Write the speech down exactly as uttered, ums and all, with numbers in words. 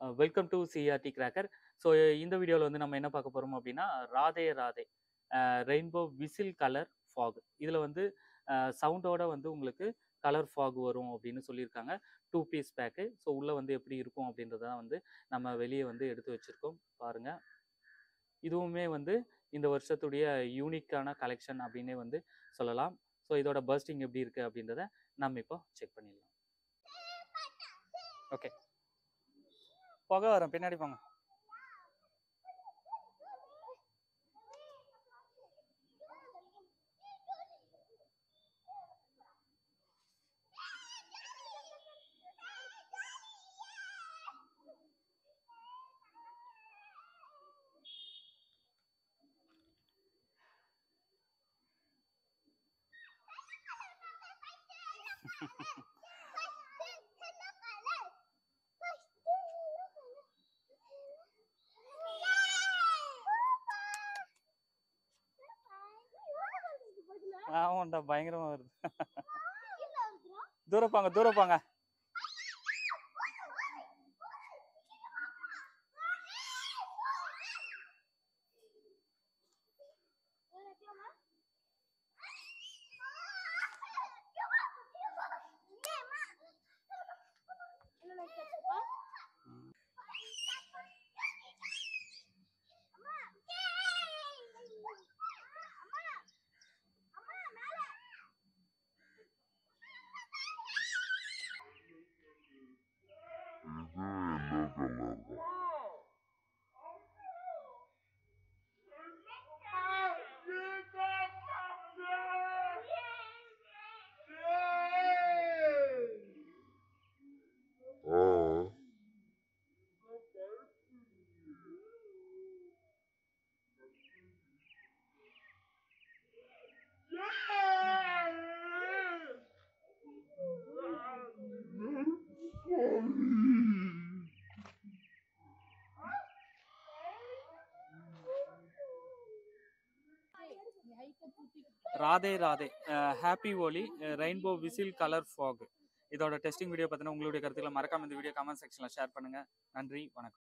Welcome to CRT cracker. So இந்த வீடியோவில் வந்து நம்ம என்ன பார்க்க போகிறோம் அப்படின்னா, Radhe Radhe rainbow whistle colour fog. இதில் வந்து சவுண்டோட வந்து உங்களுக்கு கலர் ஃபாக் வரும் அப்படின்னு சொல்லியிருக்காங்க. Two piece bag. ஸோ உள்ளே வந்து எப்படி இருக்கும் அப்படின்றத வந்து நம்ம வெளியே வந்து எடுத்து வச்சுருக்கோம் பாருங்கள். இதுவுமே வந்து இந்த வருஷத்துடைய யூனிக்கான கலெக்ஷன் அப்படின்னே வந்து சொல்லலாம். ஸோ இதோட பர்ஸ்டிங் எப்படி இருக்குது அப்படின்றத நம்ம இப்போ செக் பண்ணிடலாம். ஓகே, புகை வரும், பின்னாடி போங்க. ஆமாண்டா, பயங்கரமா வருது. தூர போங்க, தூர போங்க. Radhe Radhe happy Holi rainbow whistle colour fog. இதோட டெஸ்டிங் வீடியோ பார்த்தீங்கன்னா உங்களுடைய கருத்துக்களை மறக்காம இந்த வீடியோ கமெண்ட் செக்ஷனில் ஷேர் பண்ணுங்கள். நன்றி, வணக்கம்.